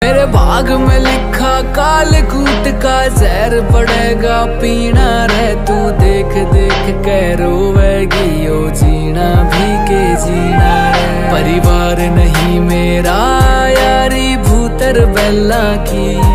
मेरे भाग में लिखा काल कूट का जहर पड़ेगा पीना रे तू देख देख के रोवेगी ओ जीना भी के जीना रे। परिवार नहीं मेरा यारी भूतर बेला की